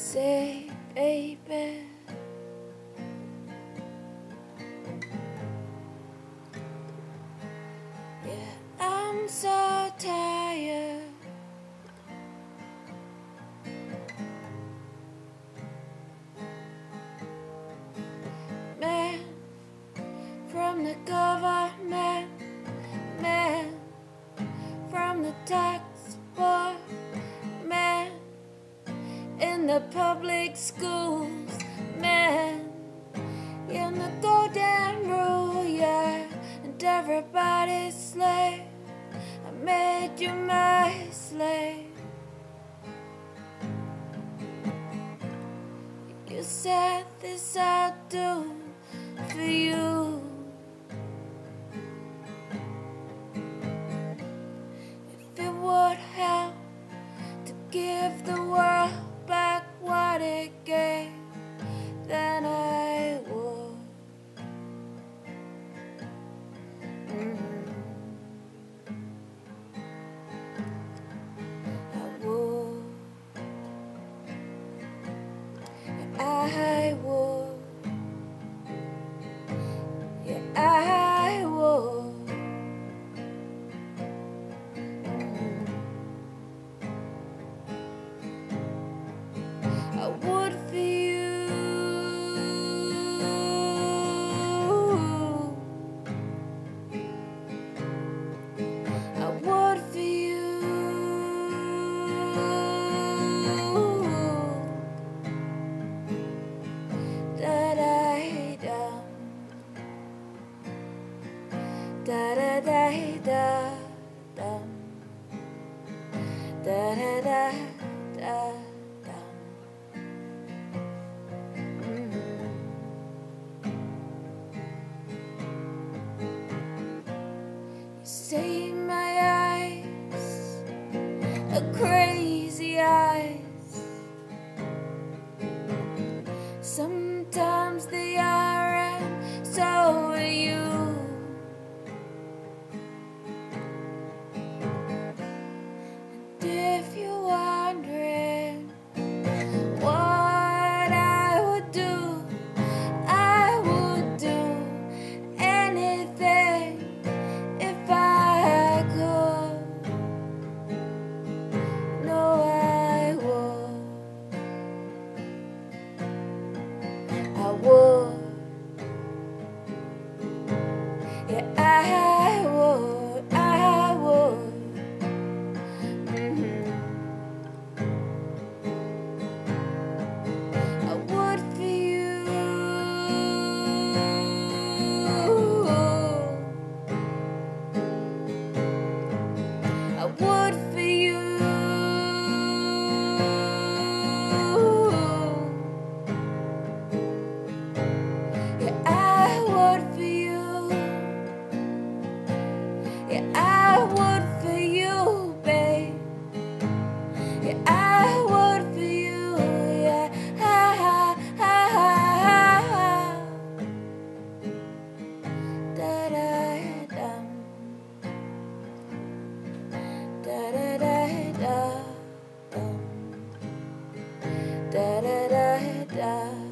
say, baby, yeah, I'm so tired. Man from the government, man from the tax board, man in the public schools, man in the golden rule, yeah, and everybody's slave. I made you my slave. You said this I'll do for you. If it would help to give the world back what it gave, then I would. I would. I would. Yeah, I would. I would for you. I would for you. Da da da da da da da da da da da. You say my eyes are crazy eyes. Sometimes they are, and so are you. And if you're wondering what I would do, I would do anything if I could. No, I would. I would. Yeah, I would. I would. I would for you. I would for you. Yeah, I would for you. Yeah, I would for you, babe. Yeah, I would for you. Yeah, da da da da da da da da da da da.